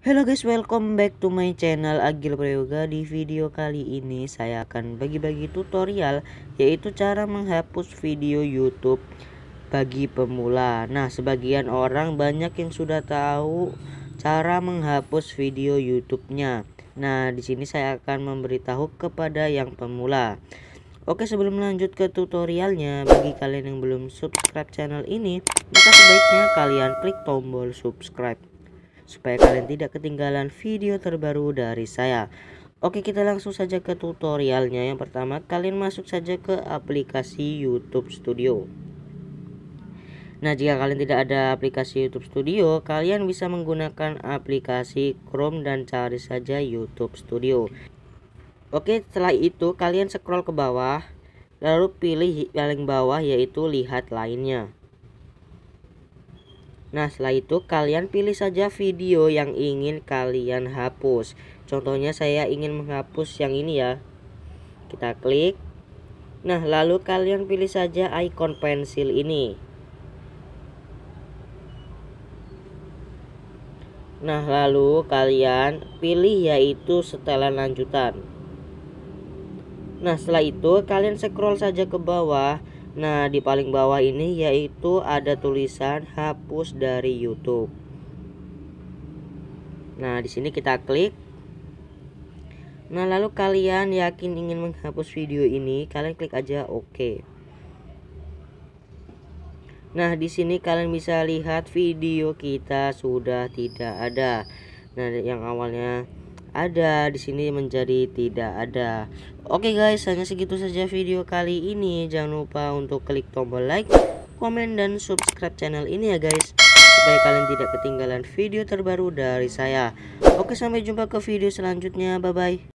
Hello guys, welcome back to my channel Agil Prayoga. Di video kali ini saya akan bagi-bagi tutorial, yaitu cara menghapus video YouTube bagi pemula. Nah, sebagian orang banyak yang sudah tahu cara menghapus video YouTube-nya. Nah, di sini saya akan memberitahu kepada yang pemula. Oke, sebelum lanjut ke tutorialnya, bagi kalian yang belum subscribe channel ini, maka sebaiknya kalian klik tombol subscribe supaya kalian tidak ketinggalan video terbaru dari saya. Oke, kita langsung saja ke tutorialnya. Yang pertama, kalian masuk saja ke aplikasi YouTube Studio. Nah, jika kalian tidak ada aplikasi YouTube Studio, kalian bisa menggunakan aplikasi Chrome dan cari saja YouTube Studio. Oke, setelah itu kalian scroll ke bawah, lalu pilih paling bawah yaitu lihat lainnya. Nah, setelah itu kalian pilih saja video yang ingin kalian hapus. Contohnya saya ingin menghapus yang ini ya. Kita klik. Nah, lalu kalian pilih saja ikon pensil ini. Nah, lalu kalian pilih yaitu setelan lanjutan. Nah, setelah itu kalian scroll saja ke bawah. Nah, di paling bawah ini yaitu ada tulisan hapus dari YouTube. Nah, di sini kita klik. Nah, lalu kalian yakin ingin menghapus video ini, kalian klik aja OK. Nah, di sini kalian bisa lihat video kita sudah tidak ada. Nah, yang awalnya ada di sini menjadi tidak ada. Oke guys, hanya segitu saja video kali ini. Jangan lupa untuk klik tombol like, komen, dan subscribe channel ini ya guys, supaya kalian tidak ketinggalan video terbaru dari saya. Oke, sampai jumpa ke video selanjutnya. Bye bye.